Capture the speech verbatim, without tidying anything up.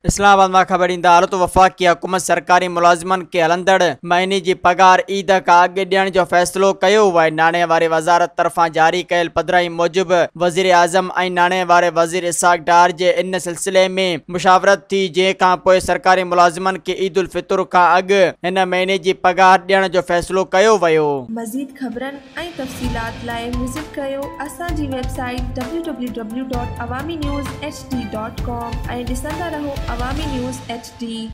इस्लामाबाद में ख़बर ईंदा हालत वफ़ाक़ी हुकूमत सरकारी मुलाज़िमन के हलंदड़ महीने की पगार ईद का अॻु ॾियण जो फ़ैसिलो कयो आहे। नाणे वारे वज़ारत तरफ़ां जारी कयल पधिराई मूजिबि वज़ीर आज़म ऐं नाणे वारे वज़ीर इसाक डार जे इन सिलसिले में मुशावरत थी, जंहिं खां पोइ सरकारी मुलाज़िमन के ईद उल फितर खां अॻु हिन महीने जी पगार ॾियण जो फ़ैसिलो कयो वियो। मज़ीद ख़बरनि ऐं तफ़सीलात लाइ विज़िट कयो असांजी website W W W dot Awami news H D dot com ऐं ॾिसंदा रहो अवामी न्यूज़ एच डी।